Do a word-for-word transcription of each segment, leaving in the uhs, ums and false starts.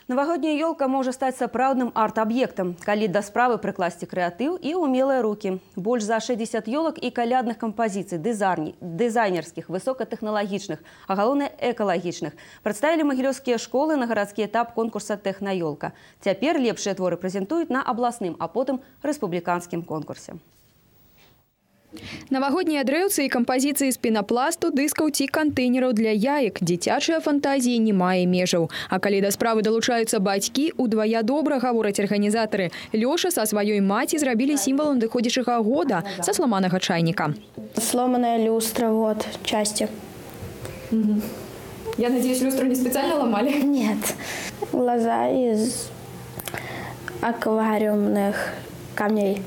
Новогодняя елка может стать сапраўдным арт-объектом, калі да справы прыкласці крэатыў і умелыя руки. Больш за шестьдесят елок и колядных композиций, дизайнерских, высокотехнологичных, а галоўнае экалагічных прадставілі магілёўскія школы на гарадскі этап конкурса «Тэхнаёлка». Цяпер лепшыя творы прэзентуюць на абласным, а потым рэспубліканскім конкурсе. Новогоднія дрэўцы і кампазіцыі з пенапласту, дыскаў ці кантэйнераў для яек. Дзіцячыя фантазіі не мае межаў. А калі да справы далучаюцца бацькі, удвая добра, гавораць арганізатары. Лёша са сваёй маці зрабілі сімвалам надыходзячага года са сламанага чайніка. Сломанная люстра, вот, части. Угу. Я надеюсь, люстру не специально ломали? Нет. Глаза из аквариумных камней.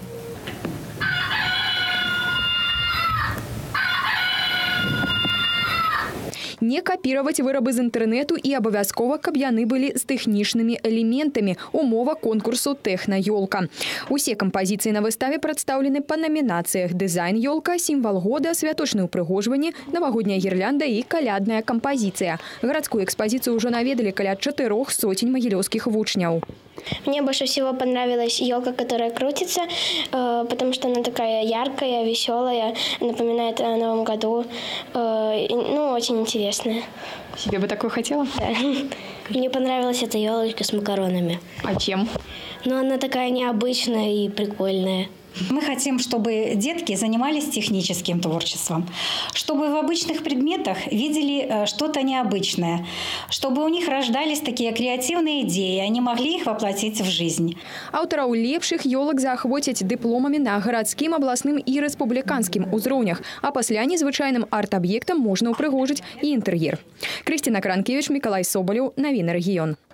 Не копировать вырабы з інтэрнэту і абавязкова, каб яны былі з тэхнічнымі элементамі. Умова конкурсу «Тэхнаёлка». Усе кампазіцыі на выставе прадстаўлены па намінацыях: дызайн ёлка, сімвал года, святочнае ўпрыгожванне, навагодняя гірлянда і калядная кампазіцыя. Гарадскую экспозицию уже наведали каля чатырох сотень могилевских вучняў. Мне больше всего понравилась елка, которая крутится, потому что она такая яркая, веселая, напоминает о Новом году. Ну, очень интересная. Себе бы такое хотела? Да. Мне понравилась эта елочка с макаронами. А чем? Ну, она такая необычная и прикольная. Мы хотим, чтобы детки занимались техническим творчеством, чтобы в обычных предметах видели что-то необычное, чтобы у них рождались такие креативные идеи, они могли их воплотить в жизнь. Аўтараў лепшых ёлак заахвоцяць дыпломамі на гарадскім, абласным і рэспубліканскім узроўнях, а пасля незвычайным арт-аб'ектам можна ўпрыгожыць і інтэр'ер. Крысціна Кранкевіч, Мікалай Собалеў, навіны рэгіён.